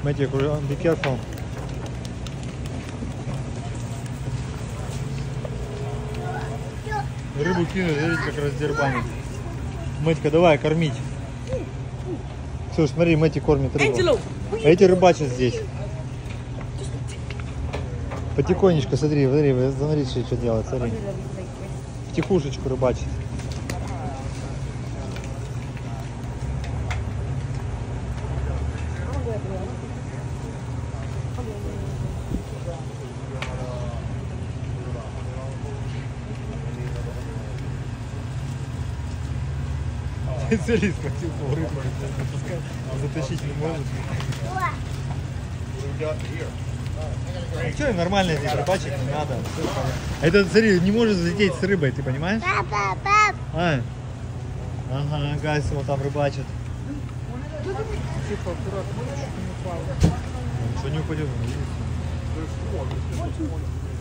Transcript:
Мэтью, be careful. Рыбу кинуть, смотрите, как раздербанит. Мэтька, давай, кормить. Слушай, смотри, Мэтти кормит рыбу. А эти рыбачат здесь. Потихонечку, смотри, смотри, что делает, смотри. Втихушечку рыбачит. Цели схватил рыбу, затащить не может. Что, нормально здесь рыбачить не надо. Это, смотри, не может залететь с рыбой, ты понимаешь? Пап. А? Ага, Гайс вот там рыбачит. Тихо, аккуратно, чуть не упал. Ничего не упадет.